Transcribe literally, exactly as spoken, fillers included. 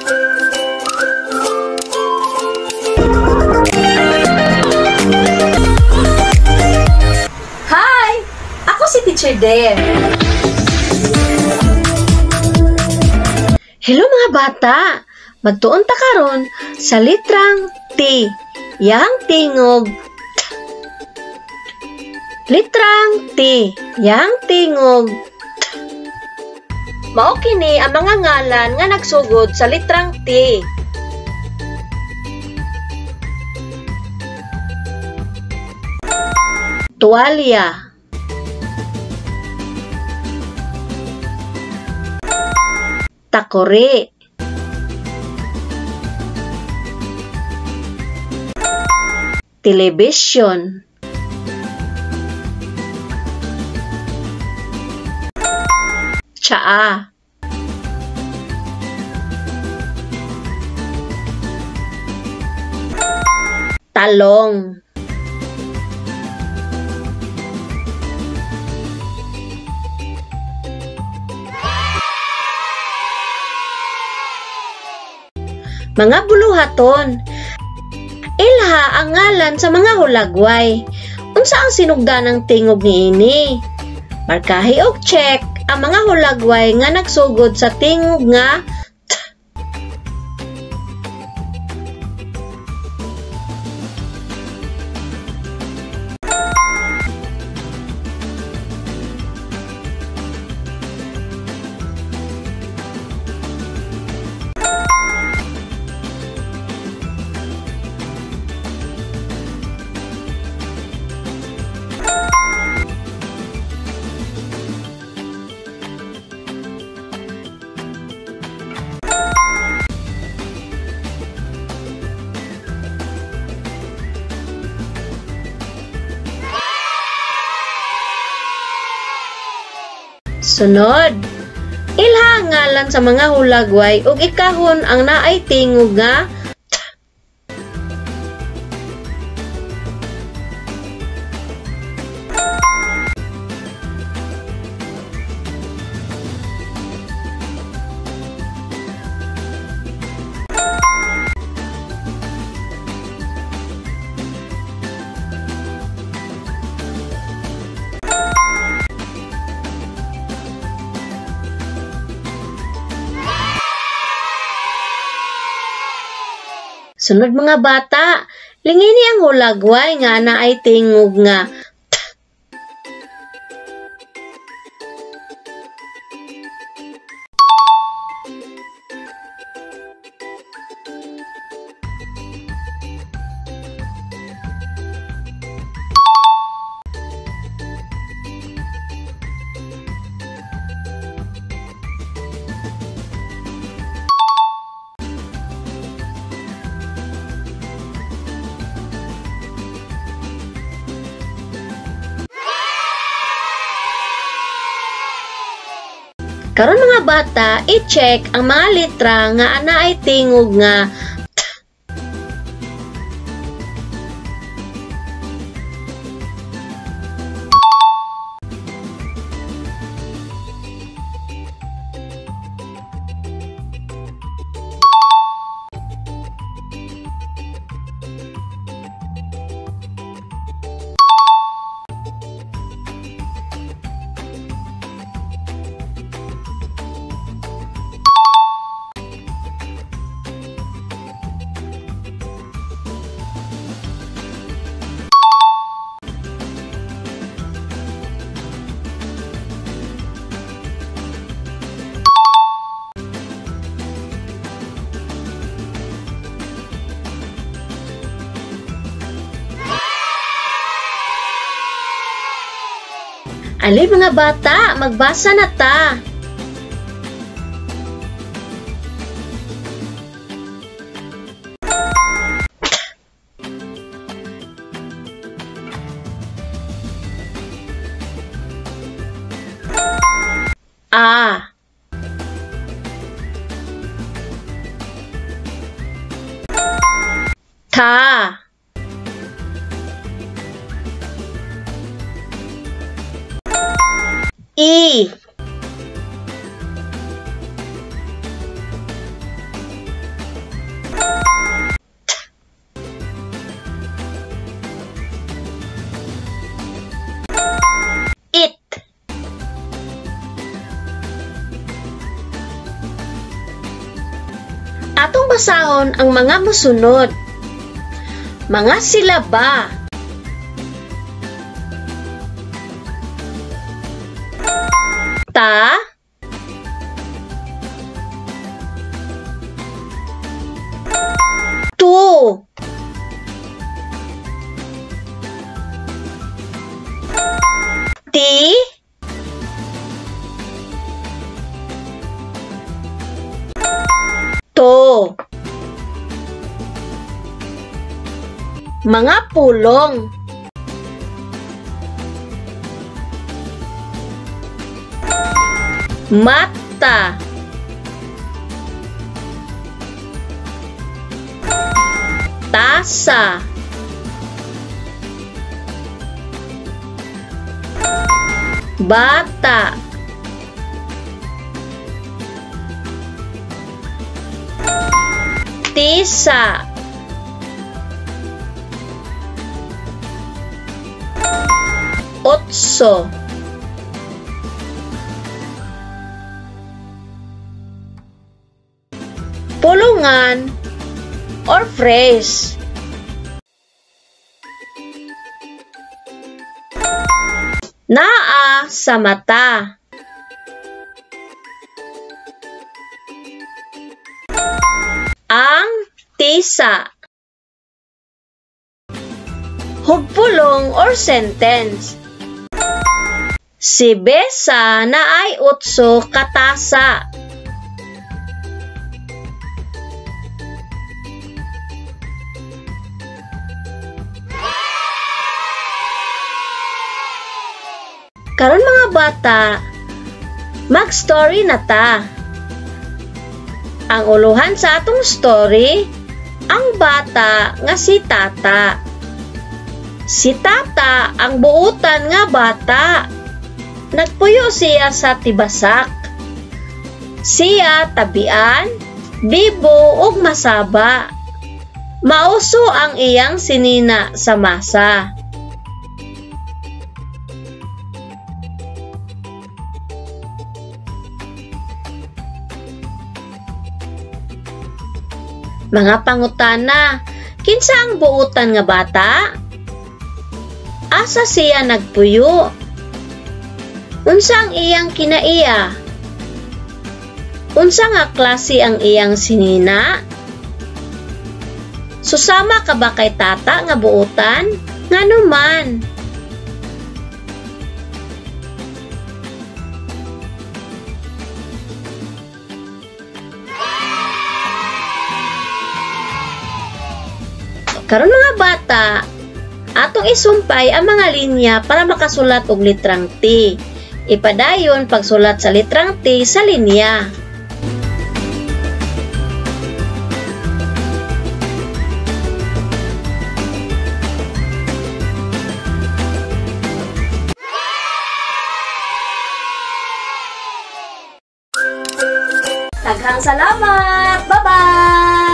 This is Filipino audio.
Hi! Ako si Teacher Deb. Hello mga bata! Magtuon ta karon sa litrang T. Yang tingog T. Litrang T. Yang tingog T. Mao kini ang mga ngalan nga nagsugod sa litrang T. Tuwalya, takore, telebisyon, tsaa, talong, mga buluhaton. Ilha ang ngalan sa mga hulagway. Unsa ang sinugdan ng tingog niini? Markahi og check ang mga hulagway nga nagsugod sa tingog nga T. Sunod, ilha ang ngalan sa mga hulagway ug ikahon ang naay tingog nga T. Sunod mga bata, lingini ang hulagway nga naay tingog nga T. Karon mga bata, i-check ang mga litra nga ana ay tingog nga T. Ali mga bata, magbasa na ta. A. Ta. I. Atong basahon ang mga mosunod. Mga silaba. Ta, tu, ti, to. Mga pulong. Mata. Tasa. Bata. Tisa. Otso. Pulungan or phrase. Naa sa mata. Ang tisa. Hugpulong or sentence. Si Besa na ay utso katasa. Karon mga bata, mag-story na ta. Ang uluhan sa atong story, ang bata nga si Tata. Si Tata ang buutan nga bata. Nagpuyo siya sa tibasak. Siya tabian, bibo ug masaba. Mauso ang iyang sinina sa masa. Mga pangutana, kinsa ang buutan nga bata? Asa siya nagpuyo? Unsa ang iyang kinaiya? Unsa nga klase ang iyang sinina? Susama ka ba kay Tata nga buutan? Ngano man? Karon mga bata, atong isumpay ang mga linya para makasulat og litrang T. Ipadayon pagsulat sa litrang T sa linya. Daghang salamat! Bye-bye!